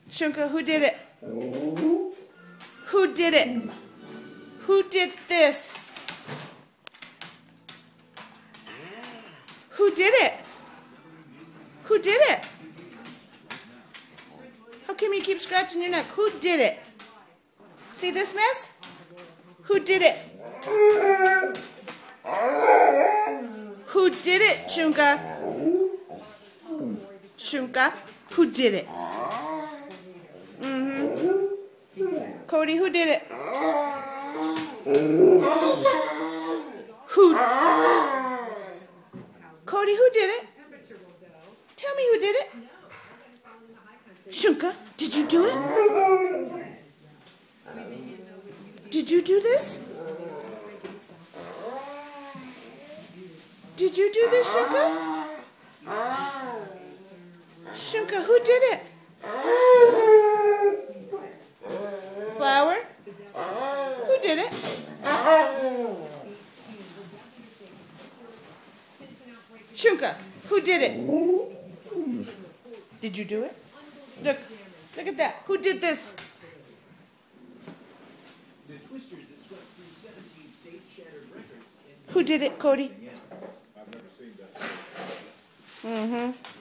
Shunka, who did it? Who did it? Who did this? Who did it? Who did it? How come you keep scratching your neck? Who did it? See this mess? Who did it? Who did it, Shunka? Shunka, who did it? Cody, who did it? Who? Cody, who did it? Tell me who did it. Shunka, did you do it? Did you do this? Did you do this, Shunka? Shunka, who did it? Flower? Who did it? Shunka, who did it? Did you do it? Look at that. Who did this? Who did it, Cody? I've never seen that.